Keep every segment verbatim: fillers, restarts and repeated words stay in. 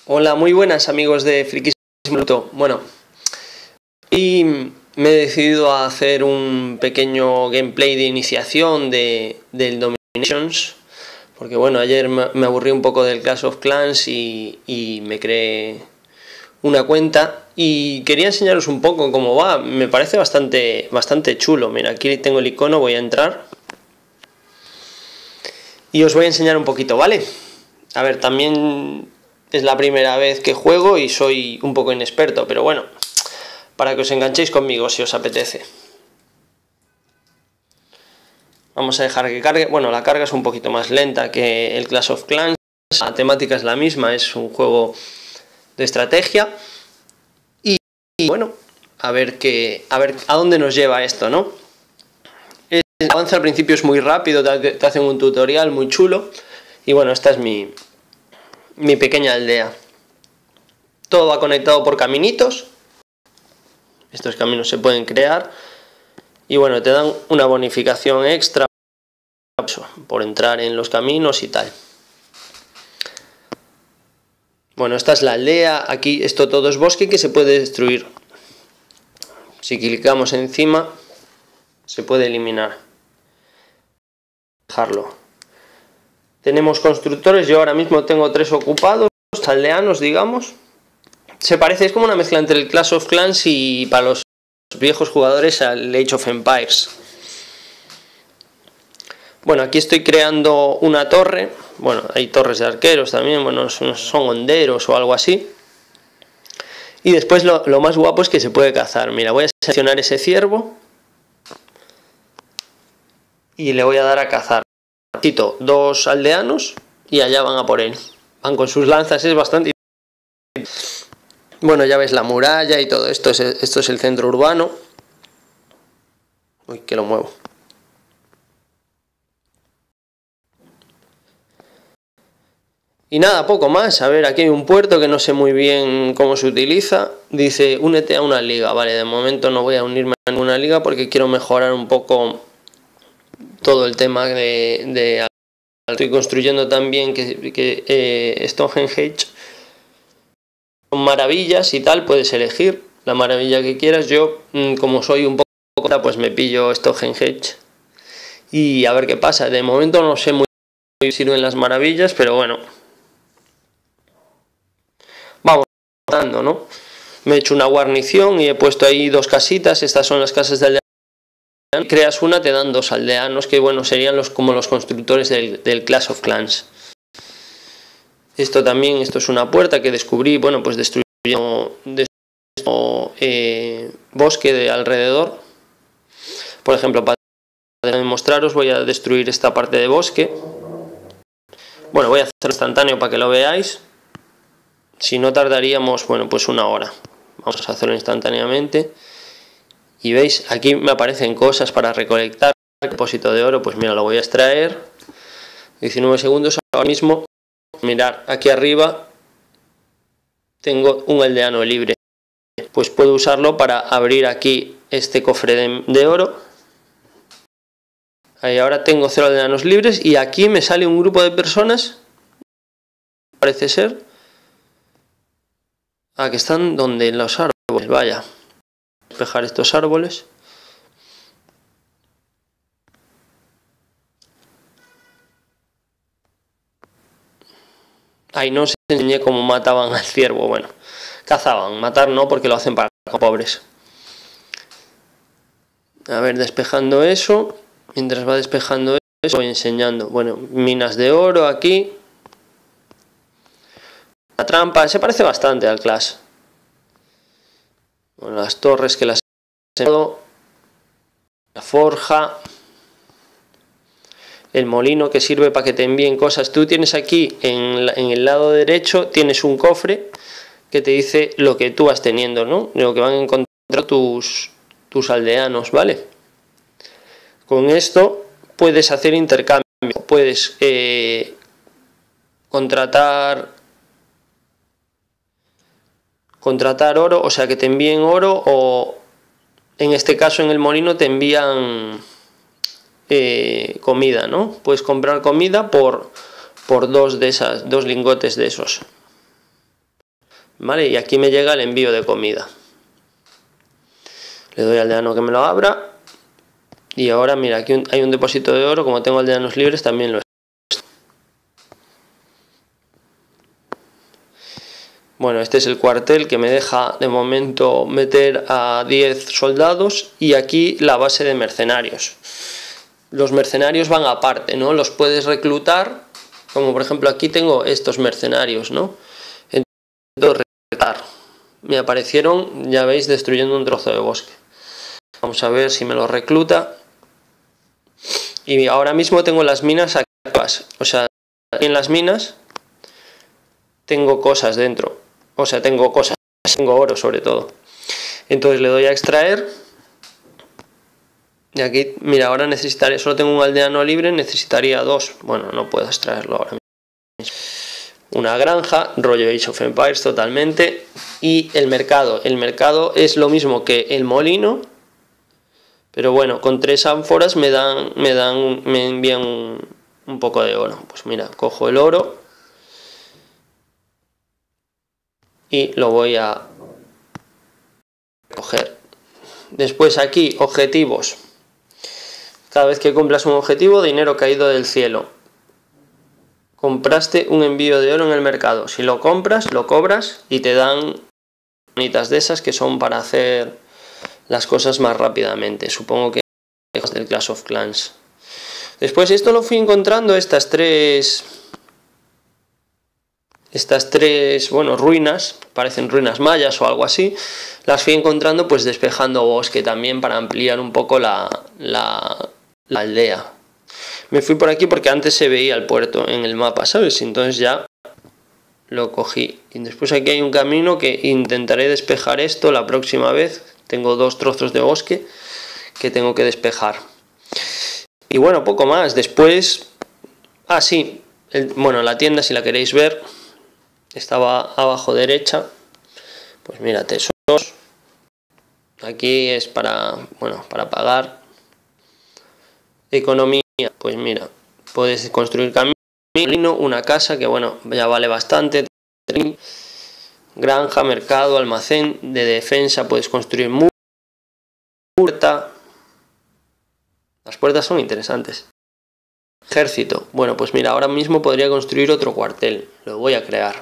Hola, muy buenas amigos de Frikismo. Bueno, y me he decidido a hacer un pequeño gameplay de iniciación de, del Dominations, porque bueno, ayer me aburrí un poco del Clash of Clans y, y me creé una cuenta y quería enseñaros un poco cómo va. Me parece bastante, bastante chulo. Mira, aquí tengo el icono, voy a entrar y os voy a enseñar un poquito, ¿vale? A ver, también es la primera vez que juego y soy un poco inexperto, pero bueno, para que os enganchéis conmigo si os apetece. Vamos a dejar que cargue. Bueno, la carga es un poquito más lenta que el Clash of Clans. La temática es la misma, es un juego de estrategia. Y, y bueno, a ver, qué, a ver a dónde nos lleva esto, ¿no? El avance al principio es muy rápido, te, te hacen un tutorial muy chulo. Y bueno, esta es mi, mi pequeña aldea. Todo va conectado por caminitos. Estos caminos se pueden crear. Y bueno, te dan una bonificación extra por entrar en los caminos y tal. Bueno, esta es la aldea. Aquí esto todo es bosque que se puede destruir. Si clicamos encima, se puede eliminar. Dejarlo. Tenemos constructores. Yo ahora mismo tengo tres ocupados, aldeanos, digamos. Se parece, es como una mezcla entre el Clash of Clans y, para los viejos jugadores, al Age of Empires. Bueno, aquí estoy creando una torre. Bueno, hay torres de arqueros también, bueno, son, son honderos o algo así. Y después lo, lo más guapo es que se puede cazar. Mira, voy a seleccionar ese ciervo y le voy a dar a cazar. Necesito dos aldeanos y allá van a por él. Van con sus lanzas, es bastante... Bueno, ya ves la muralla y todo esto. Es, esto es el centro urbano. Uy, que lo muevo. Y nada, poco más. A ver, aquí hay un puerto que no sé muy bien cómo se utiliza. Dice, únete a una liga. Vale, de momento no voy a unirme a ninguna liga porque quiero mejorar un poco todo el tema de... de... Estoy construyendo también que, que eh, Stonehenge. Son maravillas y tal, puedes elegir la maravilla que quieras. Yo, como soy un poco, pues me pillo Stonehenge. Y a ver qué pasa. De momento no sé muy bien si sirven las maravillas, pero bueno. Vamos dando, ¿no? Me he hecho una guarnición y he puesto ahí dos casitas. Estas son las casas de aldeanos. Creas una, te dan dos aldeanos, que bueno, serían los como los constructores del, del Clash of Clans. Esto también, esto es una puerta que descubrí, bueno, pues destruyendo, destruyendo eh, bosque de alrededor. Por ejemplo, para demostraros voy a destruir esta parte de bosque. Bueno, voy a hacerlo instantáneo para que lo veáis. Si no tardaríamos, bueno, pues una hora. Vamos a hacerlo instantáneamente. Y veis, aquí me aparecen cosas para recolectar. Depósito de oro, pues mira, lo voy a extraer. diecinueve segundos ahora mismo. Mirad, aquí arriba tengo un aldeano libre. Pues puedo usarlo para abrir aquí este cofre de, de oro. Ahí ahora tengo cero aldeanos libres y aquí me sale un grupo de personas. Parece ser. Ah, que están donde en los árboles. Vaya. Despejar estos árboles. Ahí no os enseñé cómo mataban al ciervo. Bueno, cazaban. Matar no, porque lo hacen para los pobres. A ver, despejando eso. Mientras va despejando eso, voy enseñando. Bueno, minas de oro aquí. La trampa se parece bastante al Clash. Bueno, las torres que las he hecho. La forja. El molino que sirve para que te envíen cosas. Tú tienes aquí en, en el lado derecho tienes un cofre que te dice lo que tú vas teniendo, ¿no? Lo que van a encontrar tus, tus aldeanos, ¿vale? Con esto puedes hacer intercambio. Puedes eh, contratar contratar oro, o sea que te envíen oro, o en este caso en el molino te envían Eh, comida, ¿no? Puedes comprar comida por, por dos de esas, dos lingotes de esos. ¿vale? Y aquí me llega el envío de comida. Le doy al aldeano que me lo abra. Y ahora, mira, aquí hay un depósito de oro. Como tengo aldeanos libres, también lo he. Bueno, este es el cuartel que me deja de momento meter a diez soldados. Y aquí la base de mercenarios. Los mercenarios van aparte, ¿no? Los puedes reclutar. Como por ejemplo aquí tengo estos mercenarios, ¿no? Entonces, reclutar. Me aparecieron, ya veis, destruyendo un trozo de bosque. Vamos a ver si me lo recluta. Y ahora mismo tengo las minas activas. O sea, en las minas tengo cosas dentro. O sea, tengo cosas. Tengo oro sobre todo. Entonces le doy a extraer. Y aquí, mira, ahora necesitaré, solo tengo un aldeano libre, necesitaría dos. Bueno, no puedo extraerlo ahora mismo. Una granja, rollo Age of Empires totalmente. Y el mercado. El mercado es lo mismo que el molino. Pero bueno, con tres ánforas me dan, me dan, me envían un, un poco de oro. Pues mira, cojo el oro. Y lo voy a coger. Después aquí, objetivos. Cada vez que cumplas un objetivo, dinero caído del cielo. Compraste un envío de oro en el mercado. Si lo compras, lo cobras y te dan bonitas de esas que son para hacer las cosas más rápidamente. Supongo que es del Clash of Clans. Después esto lo fui encontrando, estas tres... Estas tres, bueno, ruinas, parecen ruinas mayas o algo así, las fui encontrando pues despejando bosque también para ampliar un poco la, la, la aldea. Me fui por aquí porque antes se veía el puerto en el mapa, ¿sabes? Entonces ya lo cogí. Y después aquí hay un camino que intentaré despejar esto la próxima vez. Tengo dos trozos de bosque que tengo que despejar. Y bueno, poco más. Después, ah sí, el, bueno, la tienda si la queréis ver. Estaba abajo derecha, pues mira, tesoros, aquí es para, bueno, para pagar. Economía, pues mira, puedes construir camino, una casa que bueno, ya vale bastante, granja, mercado, almacén, de defensa puedes construir muro, puerta, las puertas son interesantes. Ejército, bueno, pues mira, ahora mismo podría construir otro cuartel, lo voy a crear.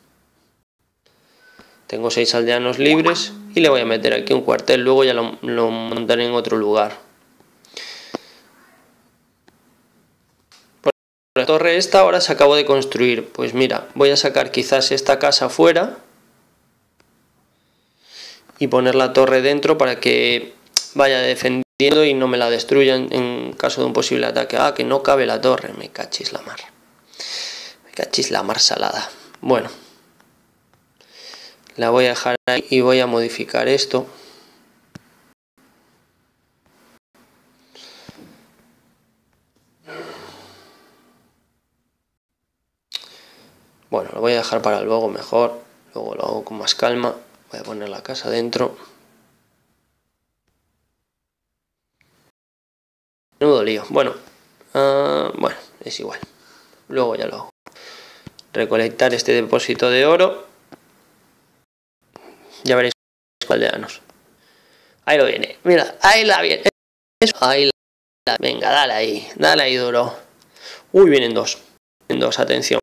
Tengo seis aldeanos libres y le voy a meter aquí un cuartel, luego ya lo, lo montaré en otro lugar. Por la torre esta ahora se acabó de construir, pues mira, voy a sacar quizás esta casa fuera y poner la torre dentro para que vaya defendiendo y no me la destruyan en caso de un posible ataque. Ah, que no cabe la torre, me cachis la mar. Me cachis la mar salada. Bueno. La voy a dejar ahí y voy a modificar esto. Bueno, lo voy a dejar para luego mejor. Luego lo hago con más calma. Voy a poner la casa dentro. Menudo lío. Bueno, uh, bueno, es igual. Luego ya lo hago. Recolectar este depósito de oro. Ya veréis los aldeanos. Ahí lo viene. Mira, ahí la viene. Ahí la. Venga, dale ahí. Dale ahí duro. Uy, vienen dos. Vienen dos, atención.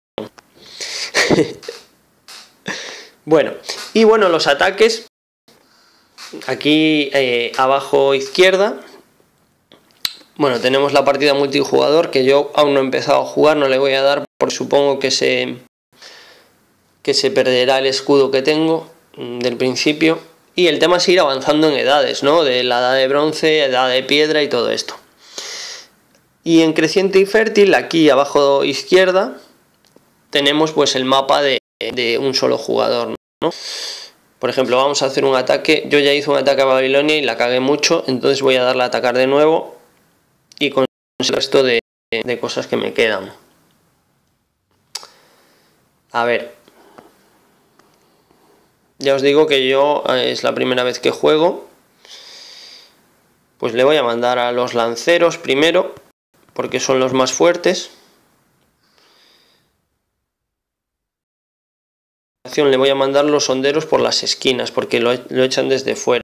Bueno, y bueno, los ataques. Aquí eh, abajo izquierda. Bueno, tenemos la partida multijugador que yo aún no he empezado a jugar. No le voy a dar porque supongo que se, que se perderá el escudo que tengo del principio, y el tema es ir avanzando en edades, ¿no? De la edad de bronce, edad de piedra y todo esto. Y en creciente y fértil, aquí abajo izquierda, tenemos pues el mapa de, de un solo jugador, ¿no? Por ejemplo, vamos a hacer un ataque. Yo ya hice un ataque a Babilonia y la cagué mucho, entonces voy a darle a atacar de nuevo y con el resto de, de cosas que me quedan. A ver. Ya os digo que yo es la primera vez que juego. Pues le voy a mandar a los lanceros primero, porque son los más fuertes. le voy a mandar los honderos por las esquinas porque lo, lo echan desde fuera.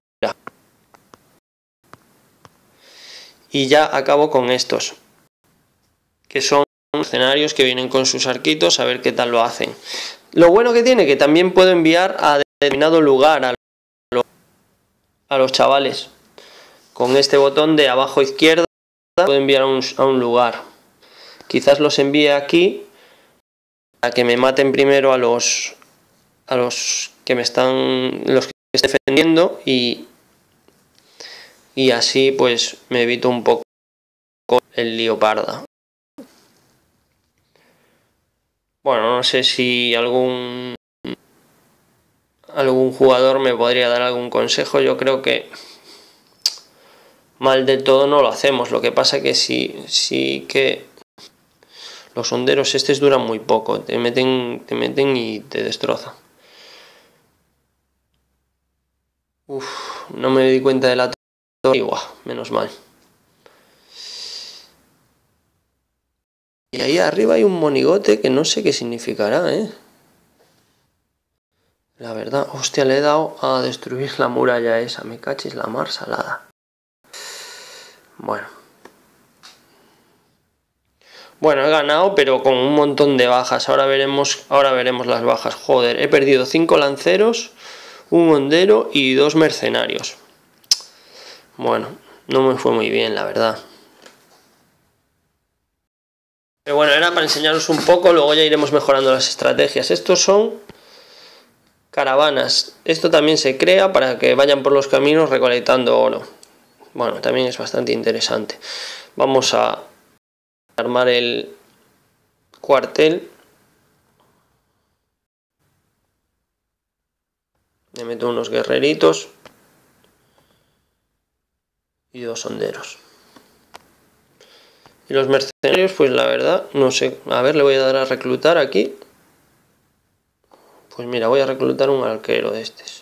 Y ya acabo con estos, que son mercenarios que vienen con sus arquitos, a ver qué tal lo hacen. Lo bueno que tiene que también puedo enviar a determinado lugar a los, a los chavales. Con este botón de abajo izquierda puedo enviar a un, a un lugar. Quizás los envíe aquí para que me maten primero a los a los que me están los que estoy defendiendo y y así pues me evito un poco el lío parda. Bueno, no sé si algún algún jugador me podría dar algún consejo. Yo creo que mal del todo no lo hacemos. Lo que pasa que sí, sí que los honderos estos duran muy poco. Te meten, te meten y te destrozan. Uf, no me di cuenta de la torre y guau, menos mal. Y ahí arriba hay un monigote que no sé qué significará, ¿eh? La verdad, hostia, le he dado a destruir la muralla esa. Me cachis la mar salada. Bueno. Bueno, he ganado, pero con un montón de bajas. Ahora veremos, ahora veremos las bajas. Joder, he perdido cinco lanceros, un hondero y dos mercenarios. Bueno, no me fue muy bien, la verdad. Pero bueno, era para enseñaros un poco, luego ya iremos mejorando las estrategias. Estos son caravanas. Esto también se crea para que vayan por los caminos recolectando oro. Bueno, también es bastante interesante. Vamos a armar el cuartel. Le meto unos guerreritos y dos honderos. Y los mercenarios, pues la verdad, no sé. A ver, le voy a dar a reclutar aquí. Pues mira, voy a reclutar un arquero de estos.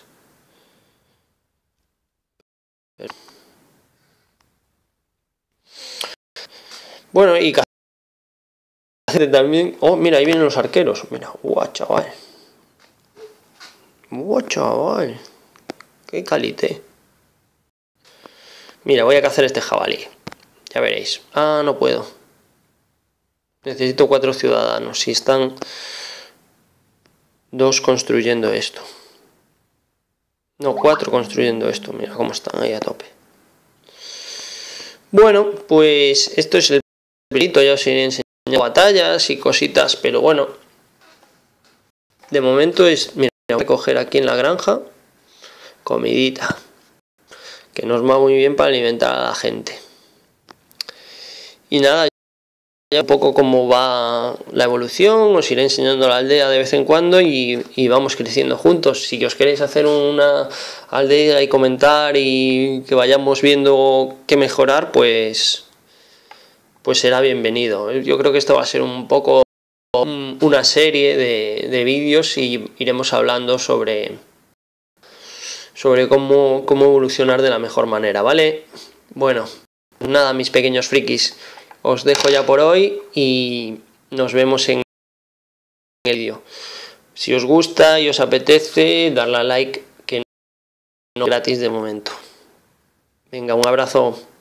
Bueno, y también... Oh, mira, ahí vienen los arqueros. Mira, guau, chaval. Guau, chaval. Qué calité. Mira, voy a cazar este jabalí. Ya veréis. Ah, no puedo. Necesito cuatro ciudadanos. Si están dos construyendo esto. No, cuatro construyendo esto. Mira cómo están ahí a tope. Bueno, pues esto es el pelito. Ya os iré enseñando batallas y cositas. Pero bueno. De momento es... Mira, voy a coger aquí en la granja. Comidita. Que nos va muy bien para alimentar a la gente. Y nada, ya un poco cómo va la evolución, os iré enseñando la aldea de vez en cuando y, y vamos creciendo juntos. Si os queréis hacer una aldea y comentar y que vayamos viendo qué mejorar, pues, pues será bienvenido. Yo creo que esto va a ser un poco una serie de, de vídeos y iremos hablando sobre, sobre cómo, cómo evolucionar de la mejor manera, ¿vale? Bueno, nada, mis pequeños frikis. Os dejo ya por hoy y nos vemos en el vídeo. Si os gusta y os apetece, darle a like, que no es gratis de momento. Venga, un abrazo.